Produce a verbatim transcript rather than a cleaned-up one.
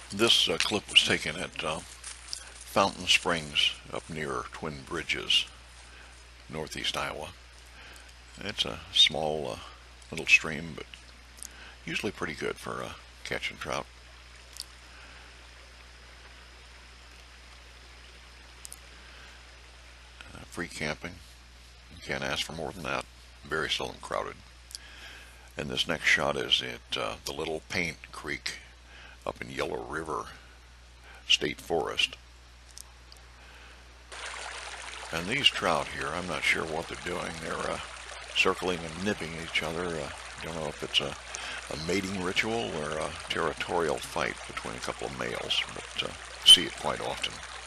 This uh, clip was taken at uh, Fountain Springs up near Twin Bridges, northeast Iowa. It's a small uh, little stream, but usually pretty good for uh, catching trout. Uh, free camping. You can't ask for more than that. Very seldom crowded. And this next shot is at uh, the Little Paint Creek up in Yellow River State Forest. And these trout here, I'm not sure what they're doing. They're uh, circling and nipping each other. Uh, I don't know if it's a, a mating ritual or a territorial fight between a couple of males, but uh, see it quite often.